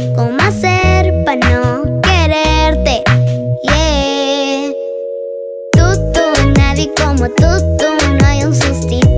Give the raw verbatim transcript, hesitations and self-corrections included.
¿Cómo hacer para no quererte? Yeah. Tú, tú, nadie como tú, tú. No hay un sustituto.